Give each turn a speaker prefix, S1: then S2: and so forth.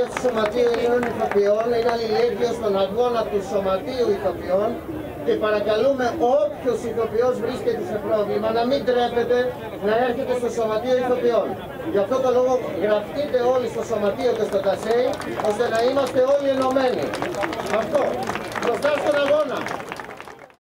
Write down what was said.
S1: αλληλέγγυος του Σωματείου Ελλήνων Ηθοποιών, είναι αλληλέγγυος στον αγώνα του Σωματείου Ηθοποιών και παρακαλούμε όποιος ηθοποιός βρίσκεται σε πρόβλημα να μην τρέπεται να έρχεται στο Σωματείο Ηθοποιών. Γι' αυτό το λόγο γραφτείτε όλοι στο Σωματείο και στο ΤΑΣΕΙ, ώστε να είμαστε όλοι ενωμένοι. Αυτό, μπροστά στον αγώνα.